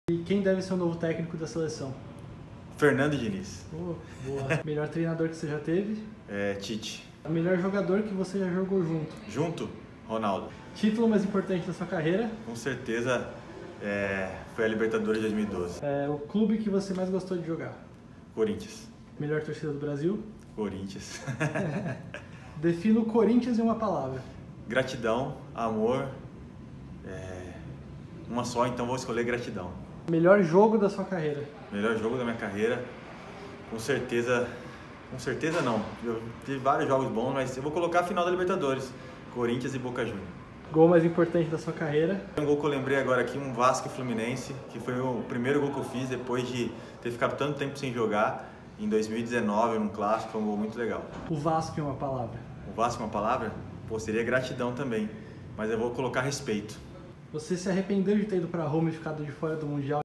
E quem deve ser o novo técnico da seleção? Fernando Diniz. Oh, boa. Melhor treinador que você já teve? Tite. O melhor jogador que você já jogou junto? Junto? Ronaldo. Título mais importante da sua carreira? Com certeza foi a Libertadores de 2012. O clube que você mais gostou de jogar? Corinthians. Melhor torcida do Brasil? Corinthians. Defina o Corinthians em uma palavra. Gratidão, amor, uma só, então vou escolher gratidão. Melhor jogo da sua carreira? Melhor jogo da minha carreira, com certeza não. Eu tive vários jogos bons, mas eu vou colocar a final da Libertadores, Corinthians e Boca Juniors. Gol mais importante da sua carreira? Um gol que eu lembrei agora aqui, um Vasco e Fluminense, que foi o primeiro gol que eu fiz depois de ter ficado tanto tempo sem jogar, em 2019, num clássico, foi um gol muito legal. O Vasco em uma palavra? O Vasco, uma palavra? Pô, seria gratidão também, mas eu vou colocar respeito. Você se arrependeu de ter ido para Roma e ficado de fora do Mundial?